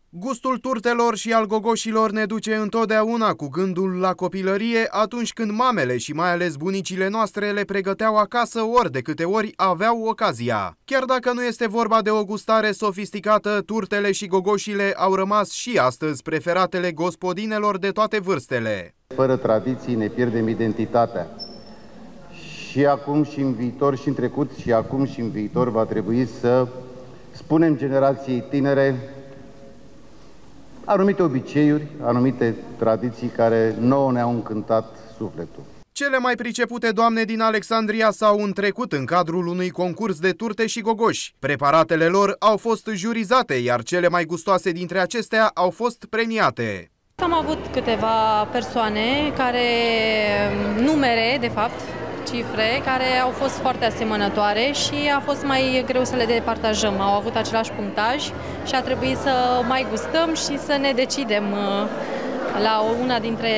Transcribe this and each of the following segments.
Gustul turtelor și al gogoșilor ne duce întotdeauna cu gândul la copilărie atunci când mamele și mai ales bunicile noastre le pregăteau acasă ori de câte ori aveau ocazia. Chiar dacă nu este vorba de o gustare sofisticată, turtele și gogoșile au rămas și astăzi preferatele gospodinelor de toate vârstele. Fără tradiții ne pierdem identitatea. Și acum și în viitor și în trecut și acum și în viitor va trebui să spunem generației tinere anumite obiceiuri, anumite tradiții care nouă ne-au încântat sufletul. Cele mai pricepute doamne din Alexandria s-au întrecut în cadrul unui concurs de turte și gogoși. Preparatele lor au fost jurizate, iar cele mai gustoase dintre acestea au fost premiate. Am avut câteva persoane numere, de fapt, cifre, care au fost foarte asemănătoare și a fost mai greu să le departajăm. Au avut același punctaj și a trebuit să mai gustăm și să ne decidem la una dintre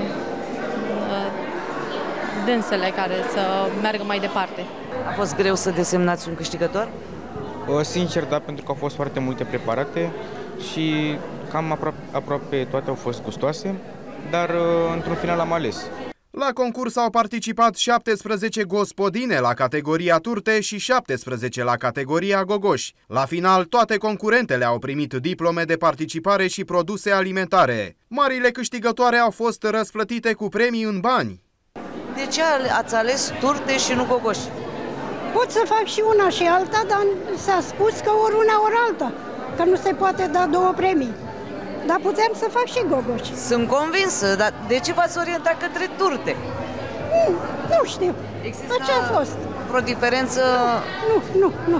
dânsele care să meargă mai departe. A fost greu să desemnați un câștigător? Sincer, da, pentru că au fost foarte multe preparate și cam aproape toate au fost gustoase, dar într-un final am ales. La concurs au participat 17 gospodine la categoria turte și 17 la categoria gogoși. La final, toate concurentele au primit diplome de participare și produse alimentare. Marile câștigătoare au fost răsplătite cu premii în bani. De ce ați ales turte și nu gogoși? Pot să fac și una și alta, dar s-a spus că ori una, ori alta, că nu se poate da două premii. Dar puteam să fac și gogoși. Sunt convinsă, dar de ce v-ați orientat către turte? Nu știu. Există Așa a fost. vreo diferență? Nu.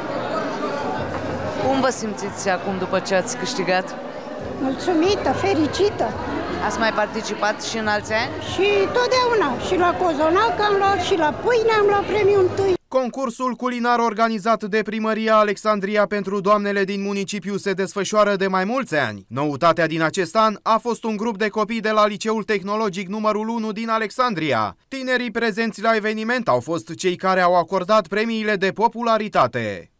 Cum vă simțiți acum după ce ați câștigat? Mulțumită, fericită. Ați mai participat și în alți ani? Și totdeauna. Și la cozonac am luat, și la pâine am luat premiul întâi. Concursul culinar organizat de Primăria Alexandria pentru doamnele din municipiu se desfășoară de mai mulți ani. Noutatea din acest an a fost un grup de copii de la Liceul Tehnologic numărul 1 din Alexandria. Tinerii prezenți la eveniment au fost cei care au acordat premiile de popularitate.